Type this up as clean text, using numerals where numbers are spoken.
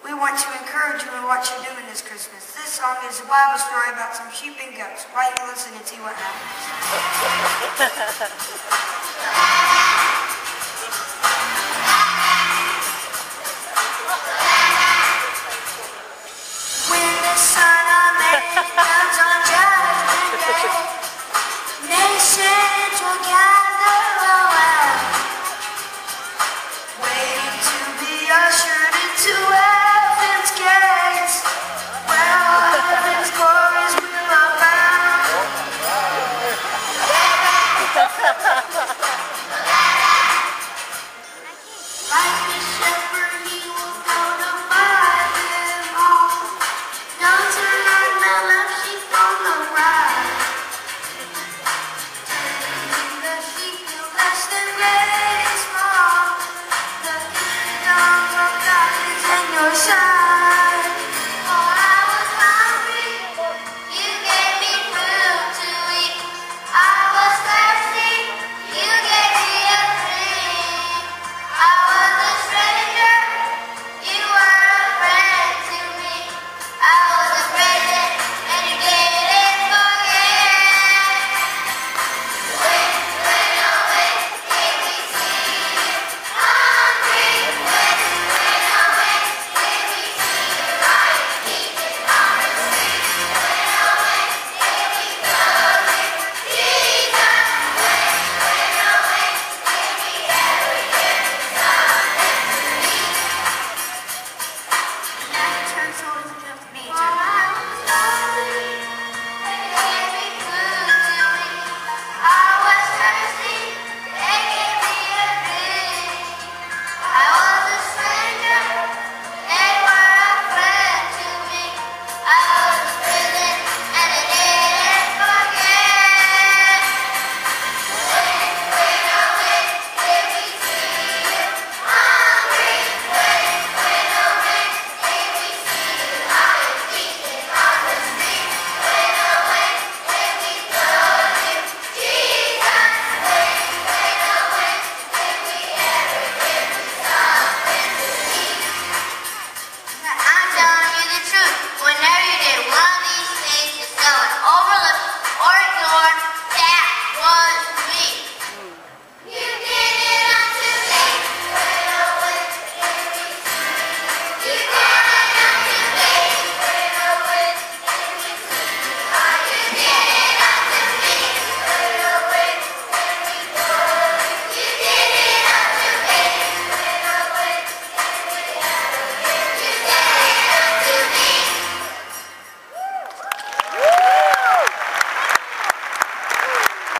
we want to encourage you in what you're doing this Christmas. This song is a Bible story about some sheep and goats. Why don't you listen and see what happens? When the Son of Man comes on Judgment Day, nations will gather around, waiting to be ushered into heaven's gates, where all heaven's glories will abound. Like the shepherd, he will go to find them all. Young to learn the left sheep on the right. Taking the sheep to bless them great and small. The kingdom of God is in your side.